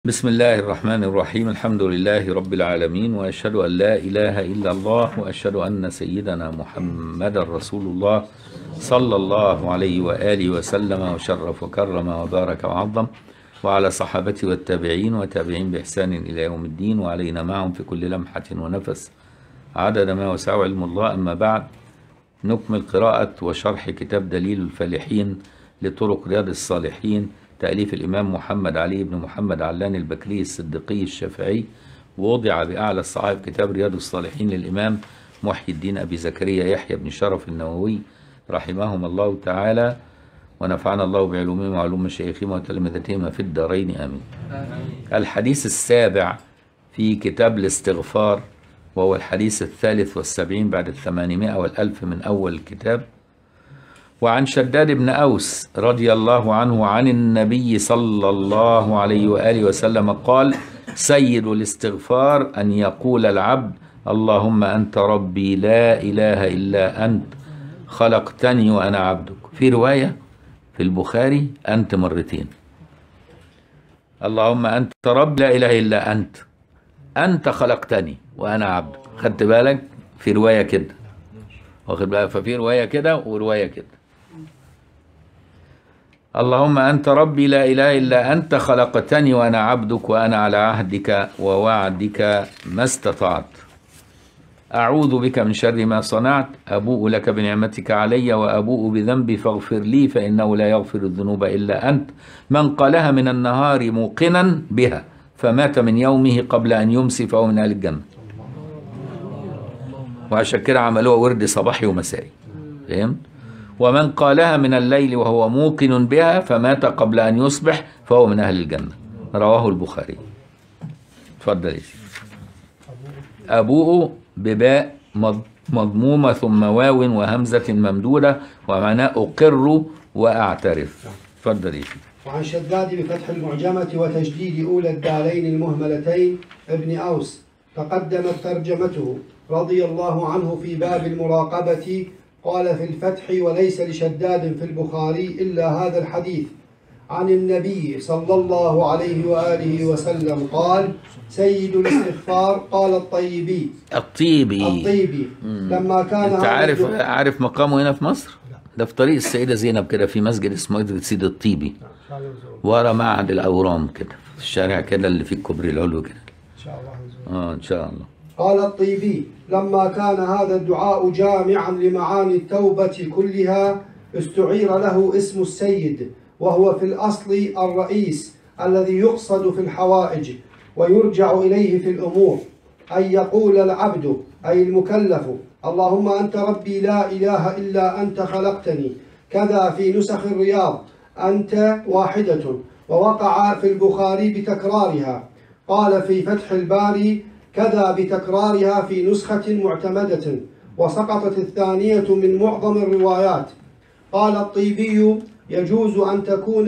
بسم الله الرحمن الرحيم. الحمد لله رب العالمين، وأشهد أن لا إله إلا الله، وأشهد أن سيدنا محمد رسول الله صلى الله عليه وآله وسلم وشرف وكرم وبارك وعظم، وعلى صحابته والتابعين وتابعين بإحسان إلى يوم الدين، وعلينا معهم في كل لمحة ونفس عدد ما وسع علم الله. أما بعد، نكمل قراءة وشرح كتاب دليل الفالحين لطرق رياض الصالحين، تأليف الإمام محمد علي بن محمد علان البكري الصديقي الشافعي، ووضع بأعلى الصحائف كتاب رياض الصالحين للإمام محي الدين أبي زكريا يحيى بن شرف النووي رحمهم الله تعالى، ونفعنا الله بعلومهم وعلوم مشايخهم وتلامذتهم في الدارين آمين. الحديث السابع في كتاب الاستغفار، وهو الحديث 73 بعد 800 والألف من أول الكتاب. وعن شداد بن أوس رضي الله عنه عن النبي صلى الله عليه وآله وسلم قال: سيد الاستغفار أن يقول العبد: اللهم أنت ربي لا إله إلا أنت خلقتني وأنا عبدك. في رواية في البخاري أنت مرتين، اللهم أنت ربي لا إله إلا أنت خلقتني وأنا عبدك. خدت بالك؟ في رواية كده، واخد بالك؟ ففي رواية كده ورواية كده. اللهم أنت ربي لا إله إلا أنت خلقتني وأنا عبدك، وأنا على عهدك ووعدك ما استطعت. أعوذ بك من شر ما صنعت، أبوء لك بنعمتك علي وأبوء بذنبي فاغفر لي، فإنه لا يغفر الذنوب إلا أنت. من قالها من النهار موقنا بها فمات من يومه قبل أن يمسي فهو من أهل الجنة. وعشان كده عملوها ورد صباحي ومسائي، فهمت؟ ومن قالها من الليل وهو موقن بها فمات قبل أن يصبح فهو من أهل الجنة. رواه البخاري. اتفضل يا سيدي. أبوء بباء مضمومة ثم واو وهمزة ممدودة، ومعناه أقر وأعترف. اتفضل يا سيدي. وعن شداد بفتح المعجمة وتجديد أولى الدالين المهملتين ابن أوس تقدمت ترجمته رضي الله عنه في باب المراقبة. قال في الفتح: وليس لشداد في البخاري إلا هذا الحديث عن النبي صلى الله عليه وآله وسلم قال: سيد الاستغفار. قال الطيبي لما كان انت عارف مقامه هنا في مصر؟ ده في طريق السيدة زينب كده، في مسجد اسمه سيد الطيبي، ورا معهد الأورام كده، في الشارع كده اللي فيه الكوبري العلوي كده. إن شاء الله. إن شاء الله. قال الطيبي: لما كان هذا الدعاء جامعا لمعاني التوبة كلها استعير له اسم السيد، وهو في الأصل الرئيس الذي يقصد في الحوائج ويرجع إليه في الأمور. أن يقول العبد أي المكلف: اللهم أنت ربي لا إله إلا أنت خلقتني. كذا في نسخ الرياض أنت واحدة، ووقع في البخاري بتكرارها. قال في فتح الباري: كذا بتكرارها في نسخة معتمدة، وسقطت الثانية من معظم الروايات. قال الطيبي: يجوز أن تكون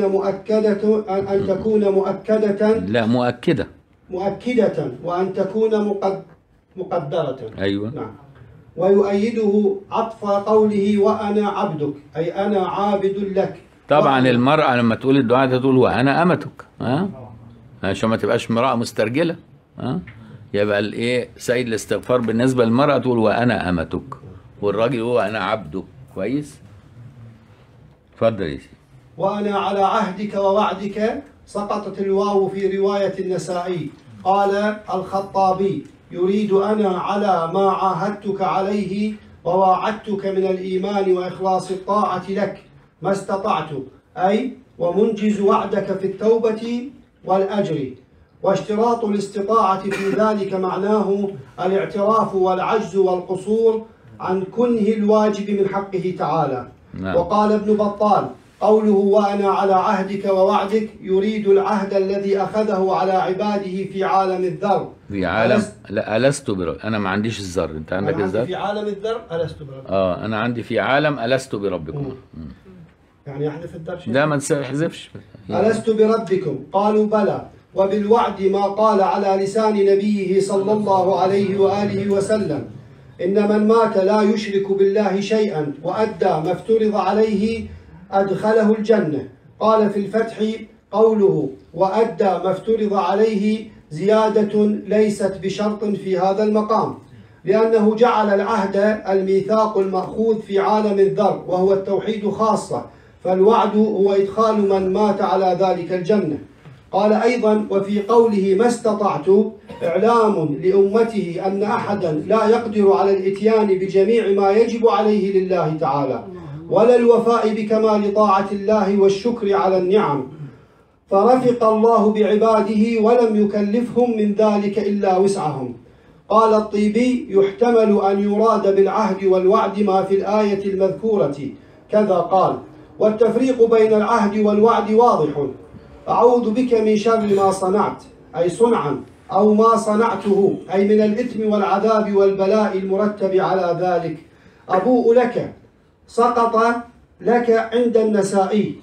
مؤكدة لا مؤكدة وأن تكون مقدرة. أيوة. نعم. ويؤيده عطف قوله: وأنا عبدك، أي أنا عابد لك. طبعا المرأة لما تقول الدعاء ده تقول وأنا أمتك، عشان ما تبقاش امرأة مسترجلة. يبقى الايه سيد الاستغفار بالنسبه للمراه تقول وانا امتك، والراجل هو انا عبده. كويس. اتفضل يا سيدي. وانا على عهدك ووعدك. سقطت الواو في روايه النسائي. قال الخطابي: يريد انا على ما عاهدتك عليه وواعدتك من الايمان واخلاص الطاعه لك ما استطعت، اي ومنجز وعدك في التوبه والاجر. واشتراط الاستطاعة في ذلك معناه الاعتراف والعجز والقصور عن كنه الواجب من حقه تعالى. نعم. وقال ابن بطال: قوله وأنا على عهدك ووعدك يريد العهد الذي أخذه على عباده في عالم الذر. في عالم لا ألست برب. أنا ما عنديش الذر، أنت عندك الذر. في عالم الذر ألست بربكم. أنا عندي في عالم ألست بربكم. يعني يحذف الذر شيء؟ لا ما تحذفش. ألست بربكم؟ قالوا بلى. وبالوعد ما قال على لسان نبيه صلى الله عليه وآله وسلم: إن من مات لا يشرك بالله شيئا وأدى ما افترض عليه أدخله الجنة. قال في الفتح: قوله وأدى ما افترض عليه زيادة ليست بشرط في هذا المقام، لأنه جعل العهد الميثاق المأخوذ في عالم الذر وهو التوحيد خاصة، فالوعد هو إدخال من مات على ذلك الجنة. قال أيضا: وفي قوله ما استطعت إعلام لأمته أن أحدا لا يقدر على الإتيان بجميع ما يجب عليه لله تعالى، ولا الوفاء بكمال طاعة الله والشكر على النعم، فرفق الله بعباده ولم يكلفهم من ذلك إلا وسعهم. قال الطيبي: يحتمل أن يراد بالعهد والوعد ما في الآية المذكورة، كذا قال. والتفريق بين العهد والوعد واضح: أعوذ بك من شر ما صنعت، أي صنعا، أو ما صنعته، أي من الإثم والعذاب والبلاء المرتب على ذلك. أبوء لك، سقط لك عند النسائي،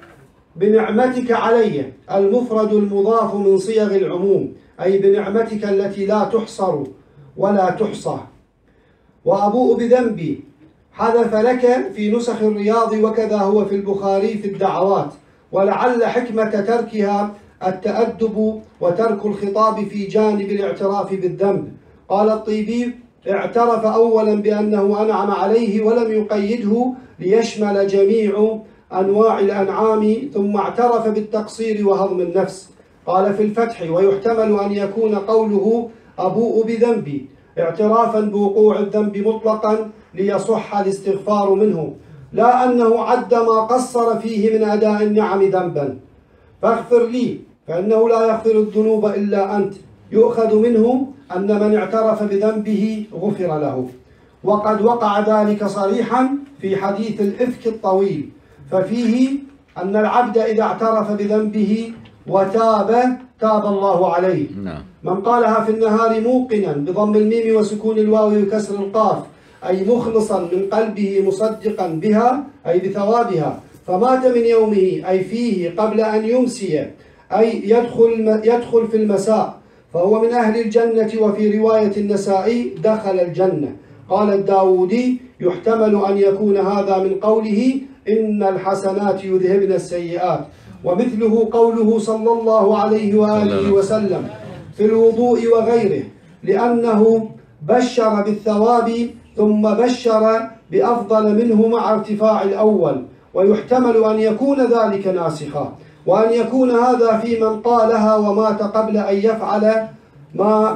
بنعمتك علي، المفرد المضاف من صيغ العموم، أي بنعمتك التي لا تحصر ولا تحصى. وأبوء بذنبي، حذف لك في نسخ الرياض، وكذا هو في البخاري في الدعوات، ولعل حكمة تركها التأدب وترك الخطاب في جانب الاعتراف بالذنب. قال الطيبي: اعترف أولا بأنه أنعم عليه ولم يقيده ليشمل جميع أنواع الأنعام، ثم اعترف بالتقصير وهضم النفس. قال في الفتح: ويحتمل أن يكون قوله أبوء بذنبي اعترافا بوقوع الذنب مطلقا ليصح الاستغفار منه، لا أنه عد ما قصر فيه من أداء النعم ذنبا. فاغفر لي فإنه لا يغفر الذنوب إلا أنت، يؤخذ منه أن من اعترف بذنبه غفر له. وقد وقع ذلك صريحا في حديث الإفك الطويل، ففيه أن العبد إذا اعترف بذنبه وتاب تاب الله عليه. من قالها في النهار موقنا بضم الميم وسكون الواو وكسر القاف، أي مخلصا من قلبه مصدقا بها أي بثوابها، فمات من يومه أي فيه قبل أن يمسي أي يدخل في المساء، فهو من أهل الجنة. وفي رواية النسائي دخل الجنة. قال الداودي: يحتمل أن يكون هذا من قوله إن الحسنات يذهبن السيئات، ومثله قوله صلى الله عليه وآله وسلم في الوضوء وغيره، لأنه بشر بالثواب ثم بشر بأفضل منه مع ارتفاع الأول. ويحتمل أن يكون ذلك ناسخا، وأن يكون هذا في من قالها ومات قبل أن يفعل ما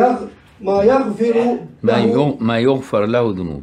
يغفر له ذنوب،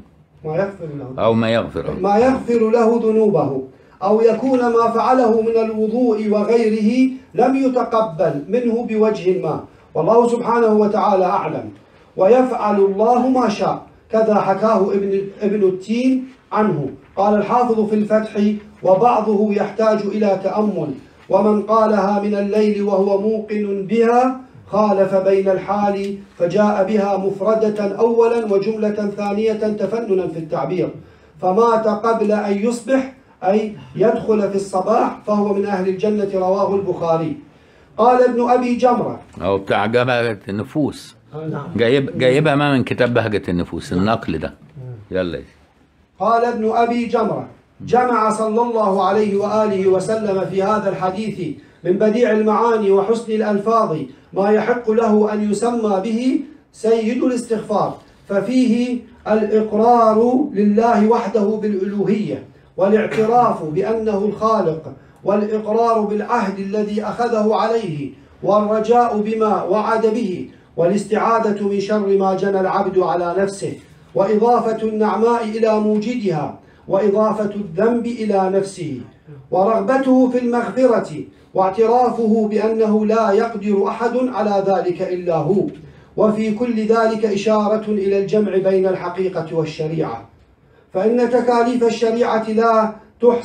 ما يغفر له ذنوبه، أو يكون ما فعله من الوضوء وغيره لم يتقبل منه بوجه ما، والله سبحانه وتعالى أعلم. ويفعل الله ما شاء، كذا حكاه ابن التين عنه. قال الحافظ في الفتح: وبعضه يحتاج إلى تأمل، ومن قالها من الليل وهو موقن بها خالف بين الحال فجاء بها مفردة أولا وجملة ثانية تفننا في التعبير، فمات قبل أن يصبح أي يدخل في الصباح فهو من أهل الجنة. رواه البخاري. قال ابن أبي جمرة، أو بتاع بهجة النفوس، جايبها ما من كتاب بهجة النفوس، النقل ده. يلا. قال ابن أبي جمرة: جمع صلى الله عليه وآله وسلم في هذا الحديث من بديع المعاني وحسن الألفاظ ما يحق له أن يسمى به سيد الاستغفار، ففيه الإقرار لله وحده بالألوهية، والاعتراف بأنه الخالق، والإقرار بالعهد الذي أخذه عليه، والرجاء بما وعد به، والاستعاذة من شر ما جنى العبد على نفسه، وإضافة النعماء إلى موجدها، وإضافة الذنب إلى نفسه، ورغبته في المغفرة، واعترافه بأنه لا يقدر أحد على ذلك إلا هو. وفي كل ذلك إشارة إلى الجمع بين الحقيقة والشريعة، فإن تكاليف الشريعة لا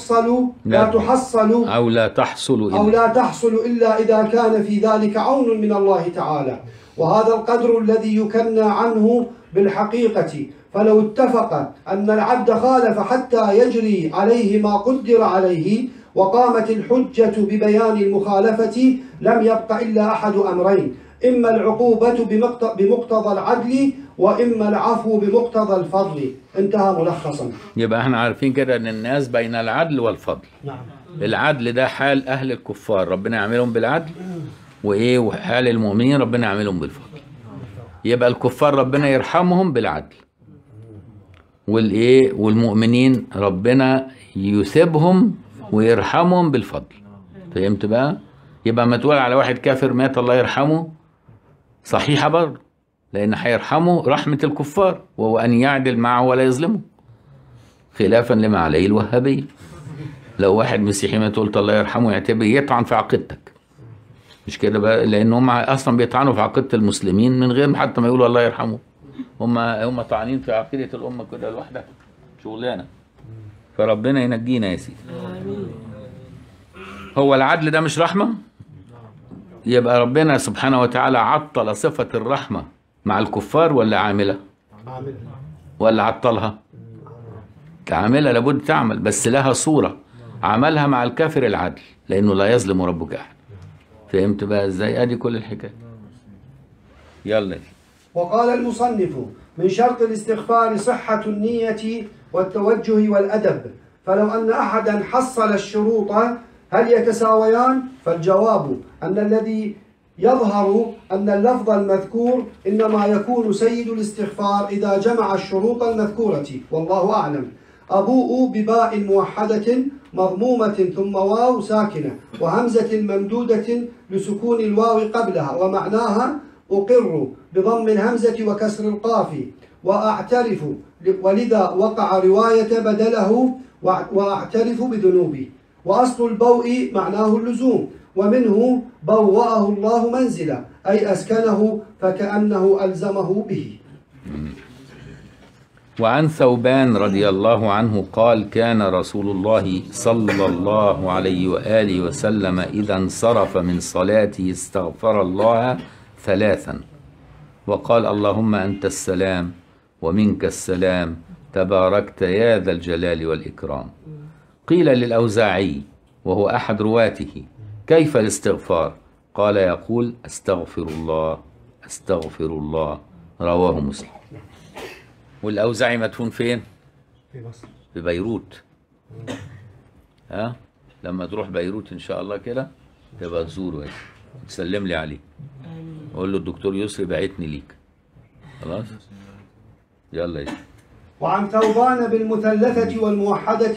تحصل إلا إذا كان في ذلك عون من الله تعالى، وهذا القدر الذي يكنى عنه بالحقيقة. فلو اتفق أن العبد خالف حتى يجري عليه ما قدر عليه وقامت الحجة ببيان المخالفة لم يبق إلا أحد أمرين: إما العقوبة بمقتضى العدل، وإما العفو بمقتضى الفضل. انتهى ملخصا. يبقى احنا عارفين كده أن الناس بين العدل والفضل. نعم. العدل ده حال أهل الكفار ربنا يعملهم بالعدل، وإيه وحال المؤمنين ربنا يعملهم بالفضل. يبقى الكفار ربنا يرحمهم بالعدل، والإيه والمؤمنين ربنا يثيبهم ويرحمهم بالفضل. فهمت بقى؟ يبقى ما تقول على واحد كافر مات الله يرحمه صحيحة برضه، لأن هيرحمه رحمة الكفار، وهو أن يعدل معه ولا يظلمه، خلافا لما عليه الوهابية. لو واحد مسيحي ما تقول الله يرحمه يعتبر يطعن في عقيدتك، مش كده بقى؟ لأن هم أصلا بيطعنوا في عقيدة المسلمين من غير حتى ما يقولوا الله يرحمه. هم طعنين في عقيدة الأمة كده لوحدها، شغلانة. فربنا ينجينا يا سيدي. هو العدل ده مش رحمة؟ يبقى ربنا سبحانه وتعالى عطل صفة الرحمة مع الكفار ولا عاملة؟ ولا عطلها؟ عاملة، لابد تعمل، بس لها صورة. عملها مع الكافر العدل، لأنه لا يظلم ربك أحد. فهمت بقى ازاي؟ ادي كل الحكاية. يلا. وقال المصنف: من شرط الاستغفار صحة النية والتوجه والأدب، فلو أن أحدا حصل الشروط هل يتساويان؟ فالجواب أن الذي يظهر أن اللفظ المذكور إنما يكون سيد الاستغفار إذا جمع الشروط المذكورة، والله أعلم. أبوء بباء موحدة مضمومة ثم واو ساكنة وهمزة ممدودة لسكون الواو قبلها، ومعناها أقر بضم الهمزة وكسر القاف وأعترف، ولذا وقع رواية بدله وأعترف بذنوبي. وأصل البوء معناه اللزوم، ومنه بوأه الله منزلا، أي أسكنه فكأنه ألزمه به. وعن ثوبان رضي الله عنه قال: كان رسول الله صلى الله عليه وآله وسلم إذا انصرف من صلاته استغفر الله 3 وقال: اللهم أنت السلام ومنك السلام تباركت يا ذا الجلال والإكرام. قيل للأوزاعي وهو أحد رواته: كيف الاستغفار؟ قال: يقول: أستغفر الله أستغفر الله. رواه مسلم. والأوزاعي مدفون فين؟ في مصر، في بيروت. ها؟ لما تروح بيروت إن شاء الله كده تبقى تزوره، تسلم لي عليه، قول له الدكتور يسري بعتني ليك. خلاص؟ يلا يا شيخ. وعن ثوبان بالمثلثة والموحدة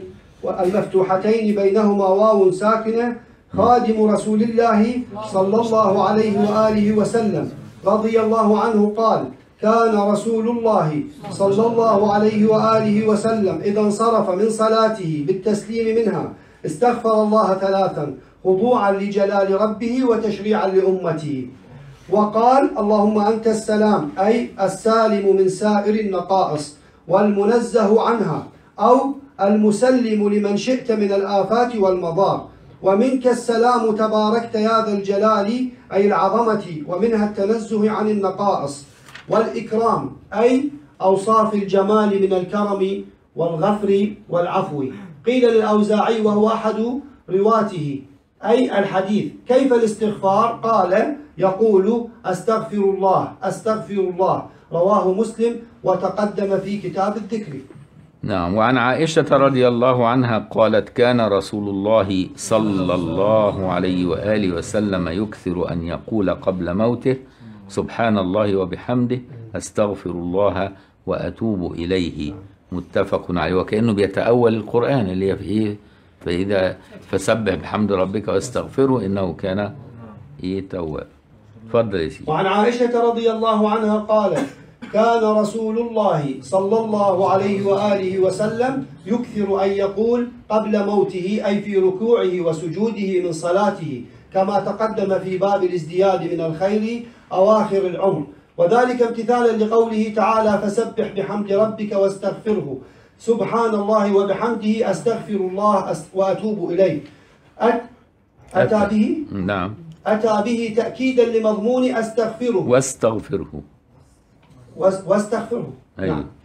والمفتوحتين بينهما واو ساكنة خادم رسول الله صلى الله عليه وآله وسلم رضي الله عنه قال: كان رسول الله صلى الله عليه وآله وسلم إذا انصرف من صلاته بالتسليم منها استغفر الله 3 خضوعا لجلال ربه وتشريعا لأمته، وقال: اللهم أنت السلام، أي السالم من سائر النقائص والمنزه عنها، أو المسلم لمن شئت من الآفات والمضار، ومنك السلام تباركت يا ذا الجلال، أي العظمة، ومنها التنزه عن النقائص والإكرام، أي أوصاف الجمال من الكرم والغفر والعفو. قيل للأوزاعي وهو أحد رواته أي الحديث: كيف الاستغفار؟ قال: يقول: أستغفر الله أستغفر الله. رواه مسلم وتقدم في كتاب الذكر. نعم. وعن عائشة رضي الله عنها قالت: كان رسول الله صلى الله عليه وآله وسلم يكثر أن يقول قبل موته: سبحان الله وبحمده أستغفر الله وأتوب إليه. متفق عليه. وكأنه بيتأول القرآن اللي هي في إيه؟ فإذا فسبح بحمد ربك واستغفره إنه كان إيه تواب. اتفضل يا سيدي. وعن عائشة رضي الله عنها قالت: كان رسول الله صلى الله عليه وآله وسلم يكثر أن يقول قبل موته، أي في ركوعه وسجوده من صلاته، كما تقدم في باب الازدياد من الخير أواخر العمر، وذلك امتثالا لقوله تعالى: فسبح بحمد ربك واستغفره، سبحان الله وبحمده أستغفر الله وأتوب إليه. أتى به؟ نعم. أتى به تأكيدا لمضمون أستغفره واستغفره. واستغفره. أيوه. نعم.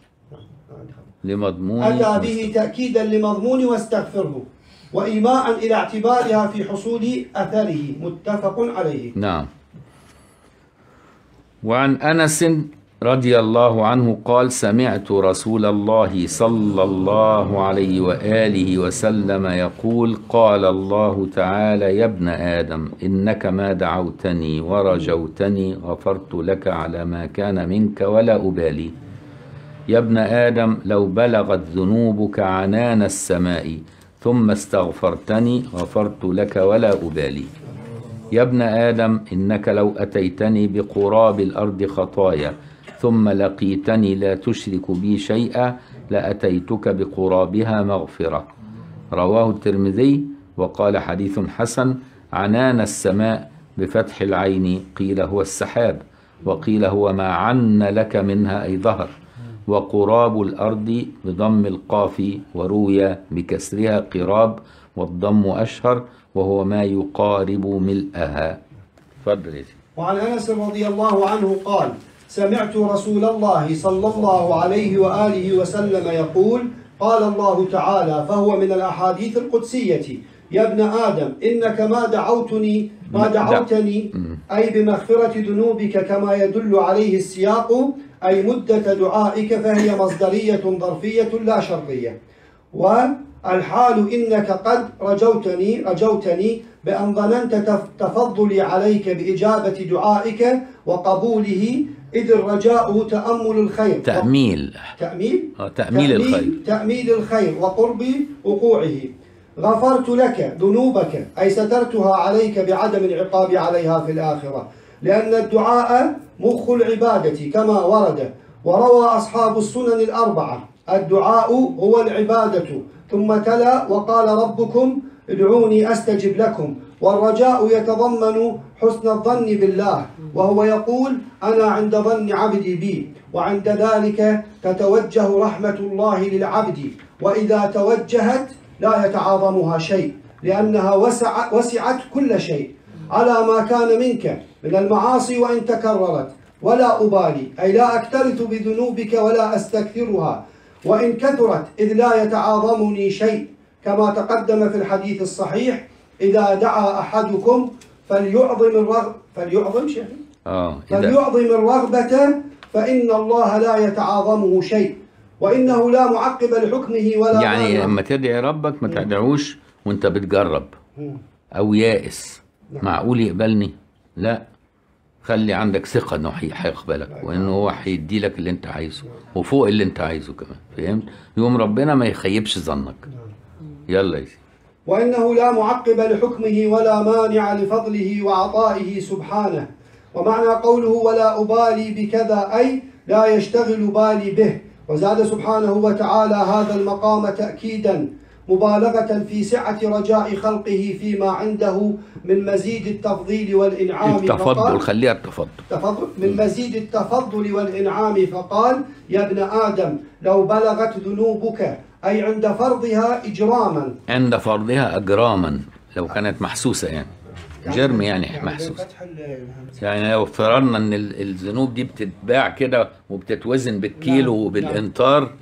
لمضمون. أتى به تأكيدا لمضمون واستغفره، وإيماء إلى اعتبارها في حصول أثره. متفق عليه. نعم. وعن أنس رضي الله عنه قال: سمعت رسول الله صلى الله عليه وآله وسلم يقول: قال الله تعالى: يا ابن آدم إنك ما دعوتني ورجوتني غفرت لك على ما كان منك ولا أبالي. يا ابن آدم لو بلغت ذنوبك عنان السماء ثم استغفرتني غفرت لك ولا أبالي. يا ابن آدم إنك لو أتيتني بقراب الأرض خطايا ثم لقيتني لا تشرك بي شيئا لأتيتك بقرابها مغفرة. رواه الترمذي وقال: حديث حسن. عنان السماء بفتح العين قيل هو السحاب، وقيل هو ما عن لك منها أي ظهر، وقراب الأرض بضم القاف، وروي بكسرها قراب والضم أشهر، وهو ما يقارب ملئها. تفضل. وعن أنس رضي الله عنه قال: سمعت رسول الله صلى الله عليه وآله وسلم يقول: قال الله تعالى، فهو من الأحاديث القدسية: يا ابن آدم إنك ما دعوتني أي بمغفرة ذنوبك كما يدل عليه السياق، أي مدة دعائك، فهي مصدرية ظرفية لا شرطية. والحال إنك قد رجوتني بأن ظننت تفضلي عليك بإجابة دعائك وقبوله، إذ الرجاء تأمل الخير. تأميل الخير. تأميل الخير وقرب وقوعه. غفرت لك ذنوبك أي سترتها عليك بعدم العقاب عليها في الآخرة، لأن الدعاء مخ العبادة كما ورد. وروى أصحاب السنن الأربعة: الدعاء هو العبادة، ثم تلا: وقال ربكم ادعوني أستجب لكم. والرجاء يتضمن حسن الظن بالله، وهو يقول: أنا عند ظن عبدي بي، وعند ذلك تتوجه رحمة الله للعبد، وإذا توجهت لا يتعاظمها شيء، لأنها وسعت كل شيء على ما كان منك من المعاصي وإن تكررت. ولا أبالي أي لا أكترث بذنوبك ولا أستكثرها، وإن كثرت إذ لا يتعاظمني شيء، كما تقدم في الحديث الصحيح: إذا دعا أحدكم فليعظم الرغبة فإن الله لا يتعاظمه شيء، وإنه لا معقب لحكمه ولا يعني لما تدعي ربك ما تدعوش وانت بتجرب أو يائس. معقول يقبلني؟ لا، خلي عندك ثقة انه هيقبلك، وانه هو هيدي لك اللي انت عايزه وفوق اللي انت عايزه كمان. فهمت؟ يوم ربنا ما يخيبش ظنك. يلا يا سيدي. وإنه لا معقب لحكمه ولا مانع لفضله وعطائه سبحانه. ومعنى قوله ولا أبالي بكذا أي لا يشتغل بالي به. وزاد سبحانه وتعالى هذا المقام تأكيدا مبالغة في سعة رجاء خلقه فيما عنده من مزيد التفضيل والإنعام. التفضل، خليها التفضل. من مزيد التفضل والإنعام، فقال: يا ابن آدم لو بلغت ذنوبك أي عند فرضها إجراما. عند فرضها أجراما، لو كانت محسوسة يعني جرم يعني محسوس. يعني لو افترضنا ان الذنوب دي بتتباع كده وبتتوزن بالكيلو وبالامتار،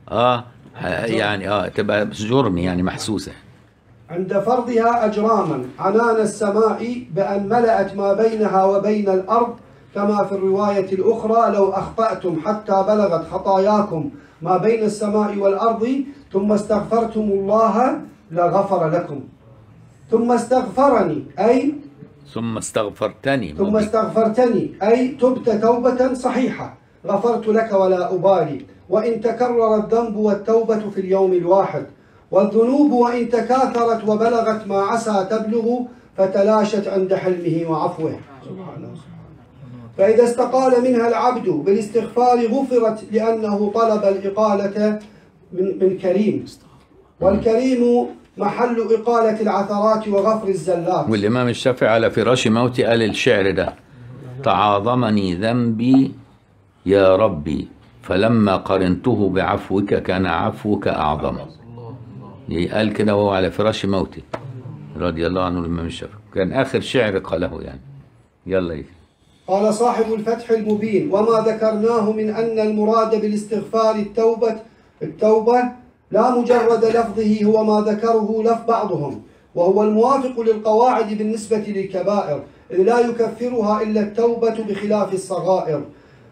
يعني تبقى جرم يعني محسوسة. عند فرضها أجراما عنان السماء بأن ملأت ما بينها وبين الأرض، كما في الرواية الأخرى: لو أخطأتم حتى بلغت خطاياكم ما بين السماء والأرض ثم استغفرتم الله لغفر لكم. ثم استغفرني أي ثم استغفرتني أي تبت توبة صحيحة، غفرت لك ولا أبالي، وإن تكرر الذنب والتوبة في اليوم الواحد. والذنوب وإن تكاثرت وبلغت ما عسى تبلغ فتلاشت عند حلمه وعفوه سبحانه. فإذا استقال منها العبد بالاستغفار غفرت، لأنه طلب الإقالة من كريم، والكريم محل إقالة العثرات وغفر الزلات. والإمام الشافعي على فراش موتي قال الشعر ده: تعاظمني ذنبي يا ربي فلما قرنته بعفوك كان عفوك أعظم. قال كده وهو على فراش موتي رضي الله عنه الإمام الشافعي، كان آخر شعر قاله يعني. يلا يجي. قال صاحب الفتح المبين: وما ذكرناه من أن المراد بالاستغفار التوبة لا مجرد لفظه هو ما ذكره لفظ بعضهم، وهو الموافق للقواعد بالنسبة للكبائر، إذ لا يكفرها إلا التوبة بخلاف الصغائر.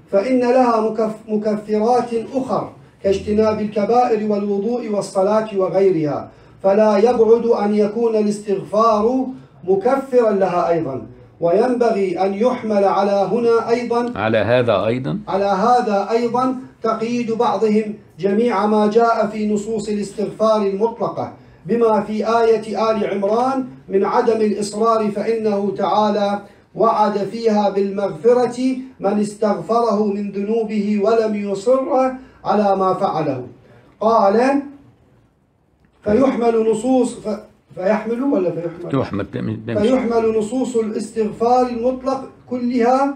فإن لها مكفرات أخر كاجتناب الكبائر والوضوء والصلاة وغيرها، فلا يبعد أن يكون الاستغفار مكفرا لها أيضا. وينبغي أن يحمل على هنا أيضا على هذا أيضا تقييد بعضهم جميع ما جاء في نصوص الاستغفار المطلقة بما في آية آل عمران من عدم الإصرار، فإنه تعالى وعد فيها بالمغفرة من استغفره من ذنوبه ولم يصر على ما فعله. قال فيحمل نصوص الاستغفار المطلق كلها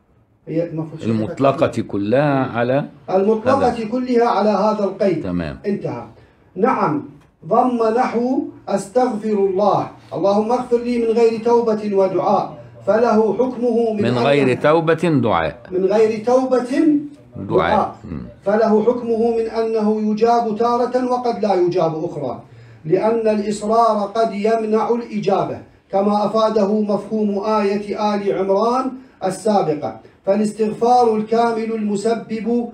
على هذا القيد. تمام. انتهى. نعم. ضم نحو أستغفر الله، اللهم اغفر لي من غير توبة ودعاء، فله حكمه من غير توبة دعاء فله حكمه من أنه يجاب تارة وقد لا يجاب أخرى، لأن الإصرار قد يمنع الإجابة كما أفاده مفهوم آية آل عمران السابقة. فالاستغفار الكامل المسبب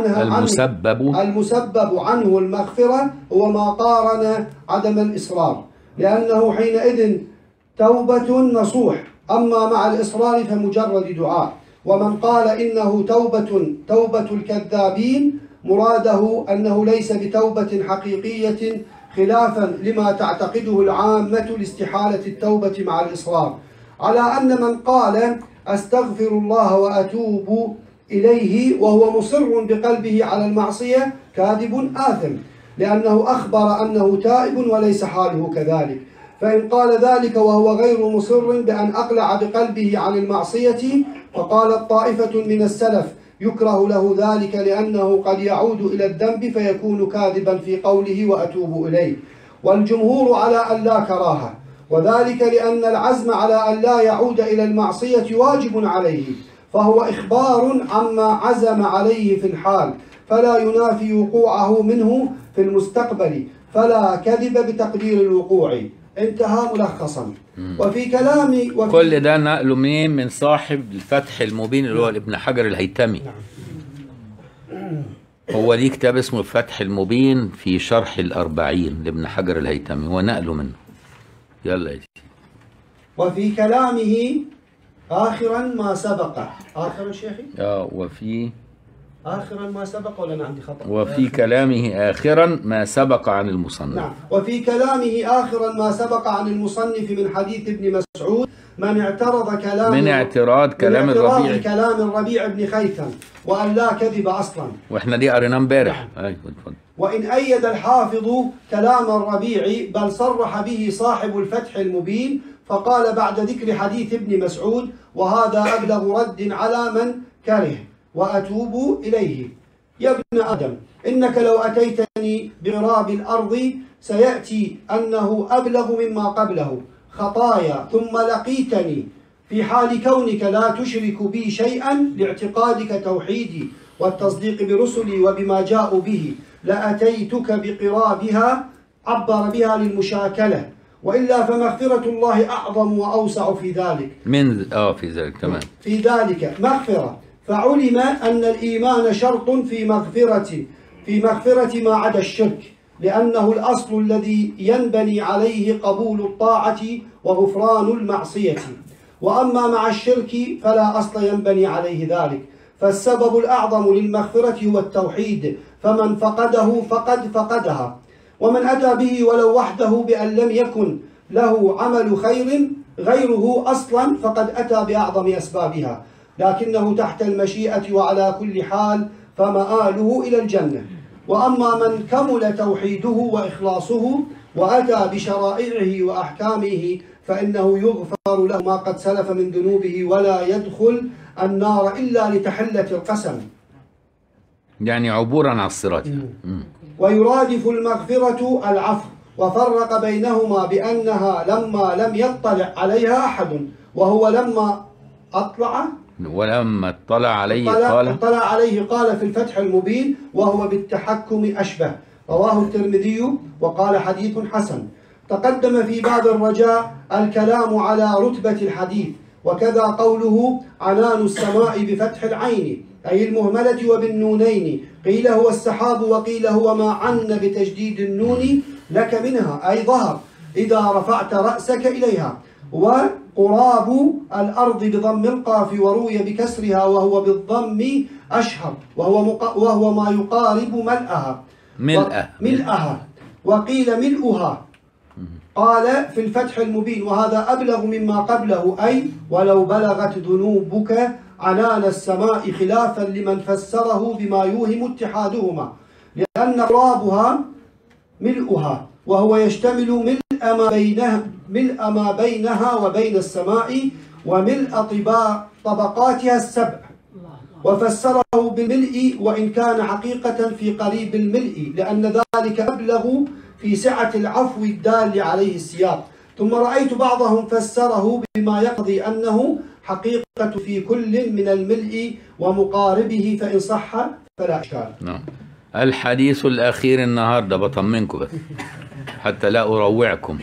عنه المغفرة هو ما قارن عدم الإصرار، لأنه حينئذ توبة نصوح، أما مع الإصرار فمجرد دعاء. ومن قال إنه توبة الكذابين مراده أنه ليس بتوبة حقيقية خلافا لما تعتقده العامة لاستحالة التوبة مع الإصرار، على أن من قال أستغفر الله وأتوب إليه وهو مصر بقلبه على المعصية كاذب آثم، لأنه أخبر أنه تائب وليس حاله كذلك. فإن قال ذلك وهو غير مصر بأن أقلع بقلبه عن المعصية، فقالت طائفة من السلف يكره له ذلك لأنه قد يعود إلى الذنب فيكون كاذبا في قوله وأتوب إليه، والجمهور على أن لا كراهة، وذلك لأن العزم على أن لا يعود إلى المعصية واجب عليه، فهو إخبار عما عزم عليه في الحال، فلا ينافي وقوعه منه في المستقبل، فلا كذب بتقدير الوقوع. انتهى ملخصا. وفي كلام كل ده نقله من صاحب الفتح المبين اللي هو ابن حجر الهيثمي. هو ليه كتاب اسمه الفتح المبين في شرح الأربعين لابن حجر الهيثمي، هو نقله منه. يلا يا سيدي. وفي كلامه آخرا ما سبق. آخرا شيخي؟ وفي آخرا ما سبق، ولا أنا عندي خطأ؟ وفي كلامه آخرا ما سبق عن المصنف. نعم. وفي كلامه آخرا ما سبق عن المصنف من حديث ابن مسعود من اعترض كلام الربيع بن خيثم وأن لا كذب أصلا، واحنا دي قريناه امبارح. وإن أيد الحافظ كلام الربيع بل صرح به صاحب الفتح المبين، فقال بعد ذكر حديث ابن مسعود وهذا أبلغ رد على من كره وأتوب إليه. يا ابن آدم إنك لو أتيتني بغراب الأرض سيأتي أنه أبلغ مما قبله خطايا، ثم لقيتني في حال كونك لا تشرك بي شيئا لاعتقادك توحيدي والتصديق برسلي وبما جاءوا به، لأتيتك بقرابها، عبر بها للمشاكلة، وإلا فمغفرة الله أعظم وأوسع في ذلك. في ذلك. تمام. في ذلك مغفرة، فعلم أن الإيمان شرط في مغفرة ما عدا الشرك، لأنه الأصل الذي ينبني عليه قبول الطاعة وغفران المعصية، وأما مع الشرك فلا أصل ينبني عليه ذلك. فالسبب الأعظم للمغفرة هو التوحيد، فمن فقده فقد فقدها، ومن أتى به ولو وحده بأن لم يكن له عمل خير غيره أصلا فقد أتى بأعظم أسبابها، لكنه تحت المشيئة وعلى كل حال فمآله إلى الجنة. وأما من كمل توحيده وإخلاصه وأتى بشرائعه وأحكامه فإنه يغفر له ما قد سلف من ذنوبه ولا يدخل النار إلا لتحلة القسم، يعني عبورا على الصراط. ويرادف المغفرة العفو، وفرق بينهما بأنها لما لم يطلع عليها أحد، وهو لما اطلع عليه قال في الفتح المبين وهو بالتحكم أشبه، رواه الترمذي وقال حديث حسن. تقدم في باب الرجاء الكلام على رتبة الحديث، وكذا قوله عنان السماء بفتح العين أي المهملة وبالنونين، قيل هو السحاب وقيل هو ما عن بتجديد النون لك منها أي ظهر إذا رفعت رأسك إليها. وقراب الأرض بضم القاف وروي بكسرها وهو بالضم أشهر، وهو ما يقارب ملأها وقيل ملؤها. قال في الفتح المبين وهذا أبلغ مما قبله، أي ولو بلغت ذنوبك عنان السماء، خلافا لمن فسره بما يوهم اتحادهما، لأن قرابها ملؤها وهو يشتمل ملء ما بينها وبين السماء وملء طبقاتها السبع، وفسره بالملء وإن كان حقيقة في قريب الملء، لأن ذلك أبلغ في سعة العفو الدال عليه السياق. ثم رأيت بعضهم فسره بما يقضي أنه حقيقة في كل من الملء ومقاربه، فإن صح فلا إشكال. نعم. الحديث الأخير النهاردة بطمنكم بس حتى لا أروعكم.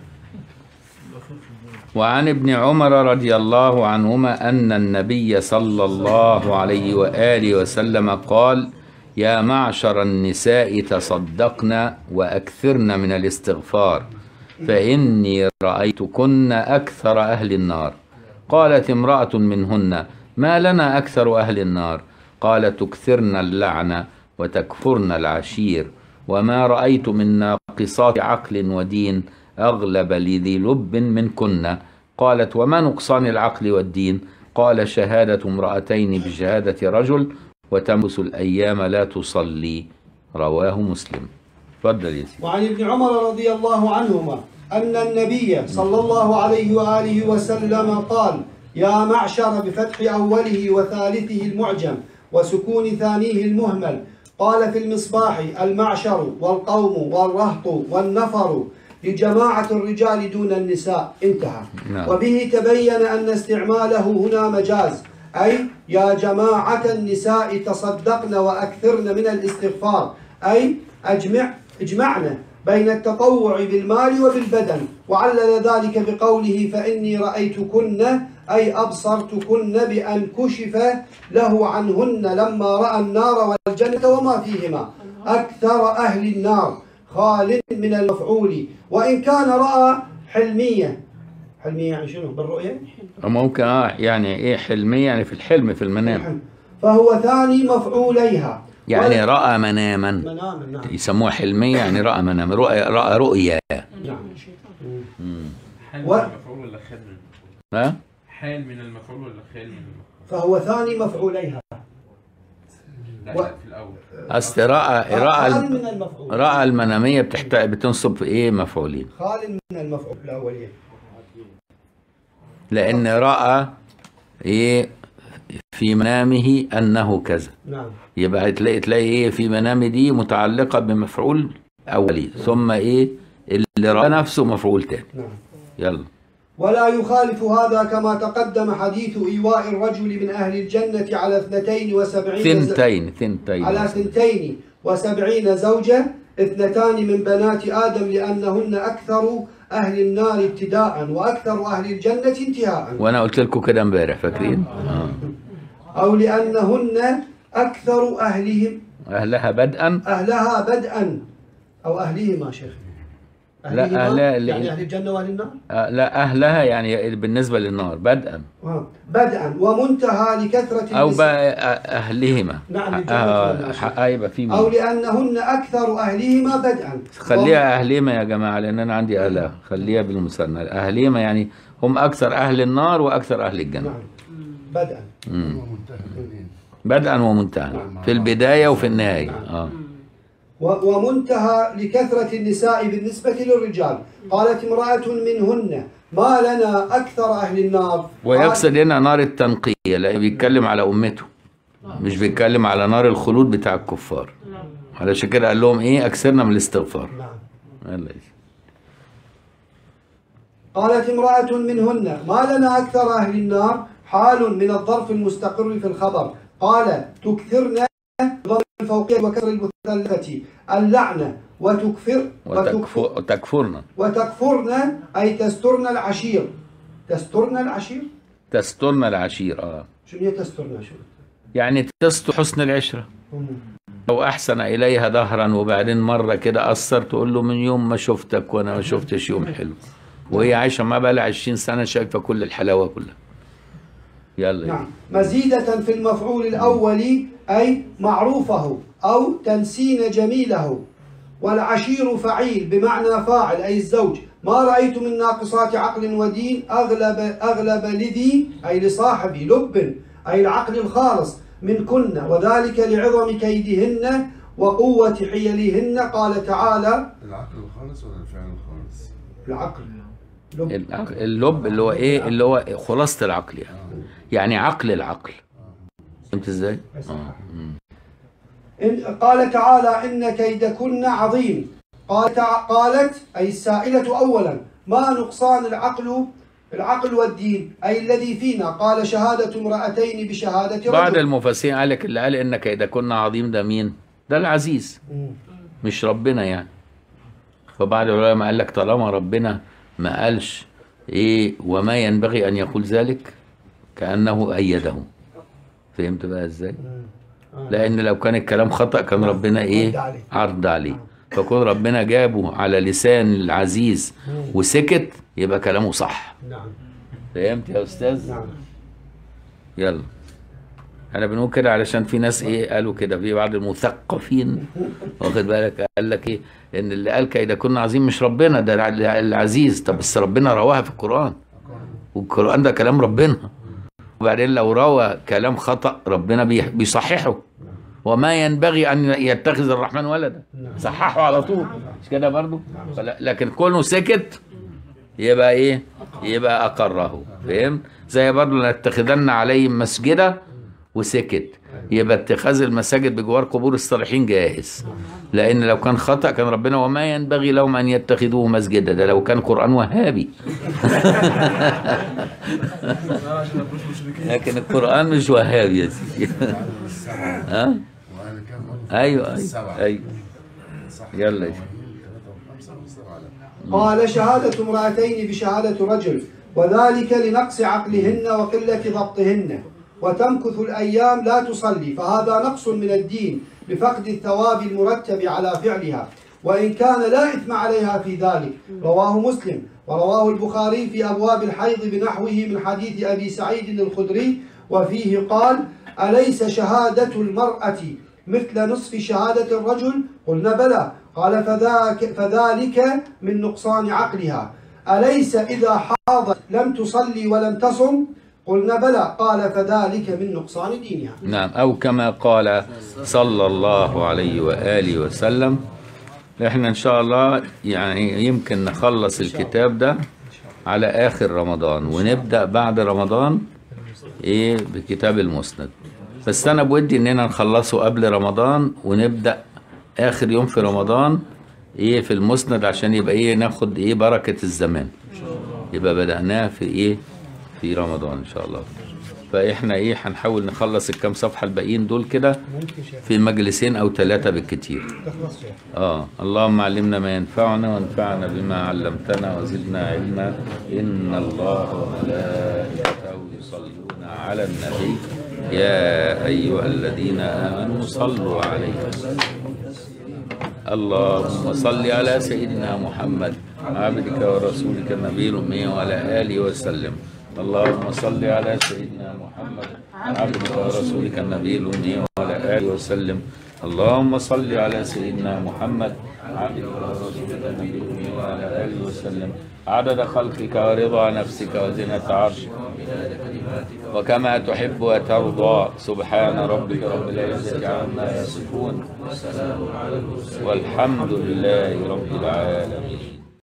وعن ابن عمر رضي الله عنهما أن النبي صلى الله عليه وآله وسلم قال: يا معشر النساء تصدقن وأكثرن من الاستغفار، فإني رأيتكن أكثر أهل النار. قالت امرأة منهن: ما لنا أكثر أهل النار؟ قال: تكثرن اللعنة وتكفرن العشير، وما رأيت من ناقصات عقل ودين أغلب لذي لب منكن. قالت: وما نقصان العقل والدين؟ قال: شهادة امرأتين بشهادة رجل وتمكث الأيام لا تصلي. رواه مسلم. تفضل يا سيدي. وعن ابن عمر رضي الله عنهما أن النبي صلى الله عليه وآله وسلم قال: يا معشر بفتح أوله وثالثه المعجم وسكون ثانيه المهمل. قال في المصباح: المعشر والقوم والرهط والنفر لجماعة الرجال دون النساء. انتهى. وبه تبين أن استعماله هنا مجاز، أي يا جماعة النساء تصدقن وأكثرن من الاستغفار، أي اجمعنا بين التطوع بالمال وبالبدن. وعلل ذلك بقوله: فإني رأيتكن، أي أبصرتكن بأن كشف له عنهن لما رأى النار والجنة وما فيهما، أكثر أهل النار، خال من المفعول. وإن كان رأى حلمية يعني شنو بالرؤية؟ ممكن يعني إيه حلمية؟ يعني في الحلم في المنام، فهو ثاني مفعوليها. يعني رأى مناما. نعم. يسموها حلمية، يعني رأى منام، رأى رؤيا. نعم. حال من المفعول ولا خال من؟ ها؟ حال من المفعول ولا خال من المفعول؟ فهو ثاني مفعوليها. لا في الأول. أصل رأى المنامية بتنصب في إيه مفعولين؟ خال من المفعول الأولية. لأن رأى إيه في منامه أنه كذا. نعم. يبقى تلاقي إيه في منامه دي متعلقة بمفعول أولي، ثم إيه اللي رأى نفسه مفعول تاني. نعم. يلا. ولا يخالف هذا كما تقدم حديث إيواء الرجل من أهل الجنة على 72 على 72 زوجة، 2 من بنات آدم، لأنهن أكثر أهل النار ابتداء وأكثر أهل الجنة انتهاء. وأنا قلت لكم كده امبارح، فاكرين؟ أو لأنهن أكثر أهلها بدءا أو أهلهما شيخ. لا أهلها يعني أهل الجنة وأهل النار؟ لا أهلها يعني بالنسبة للنار بدءا ومنتهى لكثرة أو بقى أهلهما. نعم. يبقى في أو لأنهن أكثر أهلهما بدءا. خليها أهلهما يا جماعة، لأن أنا عندي أهلها، خليها بالمثنى. أهلهما يعني هم أكثر أهل النار وأكثر أهل الجنة. نعم. بدءا ومنتهى، في البداية وفي النهاية. ومنتهى لكثرة النساء بالنسبة للرجال. قالت امرأة منهن: ما لنا أكثر أهل النار. ويقصد هنا نار التنقية، لأنه بيتكلم على أمته، مش بيتكلم على نار الخلود بتاع الكفار. علشان كده قال لهم إيه؟ أكثرنا من الاستغفار. نعم. قالت امرأة منهن: ما لنا أكثر أهل النار، حال من الظرف المستقر في الخبر. قال: تكثرن ضم الفوقية وكسر المثلثة اللعنة وتكفرن أي تسترن العشير. تسترن العشير. شنو هي تسترن؟ يعني تسطو حسن العشرة. لو أحسن إليها دهرا وبعدين مرة كده أثر تقول له من يوم ما شفتك وأنا ما شفتش يوم حلو، وهي عايشة ما بقى لها 20 سنة شايفة كل الحلاوة كلها. يلا. نعم. مزيدة في المفعول الأول أي معروفه أو تنسين جميله. والعشير فعيل بمعنى فاعل أي الزوج. ما رأيت من ناقصات عقل ودين أغلب لذي أي لصاحبي لب أي العقل الخالص منكن، وذلك لعظم كيدهن وقوة حيلهن. قال تعالى: العقل الخالص ولا الفعل الخالص؟ العقل اللب اللي هو ايه؟ اللي هو خلاصة العقل يعني عقل العقل. فهمت ازاي؟ قال تعالى: إن كيدكن عظيم. قالت أي السائلة أولا: ما نقصان العقل والدين أي الذي فينا؟ قال: شهادة امرأتين بشهادة رجل. بعض المفسرين قال لك اللي قال إن كيدكن عظيم ده مين؟ ده العزيز، مش ربنا يعني. فبعض العلماء قال لك طالما ربنا ما قالش ايه وما ينبغي ان يقول ذلك كأنه أيده. فهمت بقى ازاي؟ لأن لو كان الكلام خطأ كان ربنا ايه؟ عرض عليه. فكون ربنا جابه على لسان العزيز وسكت يبقى كلامه صح. نعم. فهمت يا أستاذ؟ نعم. يلا. احنا بنقول كده علشان في ناس ايه قالوا كده، في بعض المثقفين واخد بالك قال لك ايه؟ ان اللي قال كيدا كنا عظيم مش ربنا، ده العزيز. طب بس ربنا رواها في القرآن، والقرآن ده كلام ربنا. وبعدين لو روى كلام خطأ ربنا بيصححه. وما ينبغي ان يتخذ الرحمن ولدا، صححه على طول، مش كده برضه؟ لكن كونه سكت يبقى ايه؟ يبقى اقره. فهمت؟ زي برضه لنتخذن عليهم مسجدا وسكت، يبقى اتخاذ المساجد بجوار قبور الصالحين جائز. لان لو كان خطأ كان ربنا وما ينبغي لهم ان يتخذوه مسجدا، ده لو كان قرآن وهابي. لكن القرآن مش وهابي يا سيدي. ها؟ ايوه ايوه. يلا. قال: شهادة امرأتين بشهادة رجل، وذلك لنقص عقلهن وقلة ضبطهن، وتمكث الأيام لا تصلي، فهذا نقص من الدين بفقد الثواب المرتب على فعلها، وإن كان لا إثم عليها في ذلك. رواه مسلم ورواه البخاري في أبواب الحيض بنحوه من حديث أبي سعيد الخدري، وفيه قال: أليس شهادة المرأة مثل نصف شهادة الرجل؟ قلنا بلى. قال: فذلك من نقصان عقلها. أليس إذا حاضت لم تصلي ولم تصم؟ قلنا بلى. قال: فذلك من نقصان دينها. نعم، أو كما قال صلى الله عليه وآله وسلم. احنا إن شاء الله يعني يمكن نخلص الكتاب ده على آخر رمضان، ونبدأ بعد رمضان إيه بكتاب المسند. بس أنا بودي إننا نخلصه قبل رمضان ونبدأ آخر يوم في رمضان إيه في المسند، عشان يبقى إيه ناخد إيه بركة الزمان، يبقى بدأناه في إيه في رمضان إن شاء الله. فإحنا إيه هنحاول نخلص الكام صفحة الباقيين دول كده في مجلسين أو 3 بالكتير. اللهم علمنا ما ينفعنا وانفعنا بما علمتنا وزدنا علما. إن الله وملائكته يصلون على النبي يا أيها الذين آمنوا صلوا عليه. اللهم صل على سيدنا محمد عبدك ورسولك النبي الأمي وعلى آله وسلم. اللهم صل على سيدنا محمد عبدك ورسولك النبي الأمي وعلى آله وسلم. اللهم صل على سيدنا محمد عبدك ورسولك النبي الأمي وعلى آله وسلم. عدد خلقك ورضا نفسك وزنة عرشك وكما تحب وترضى. سبحان ربك رب العزة عما يصفون والحمد لله رب العالمين.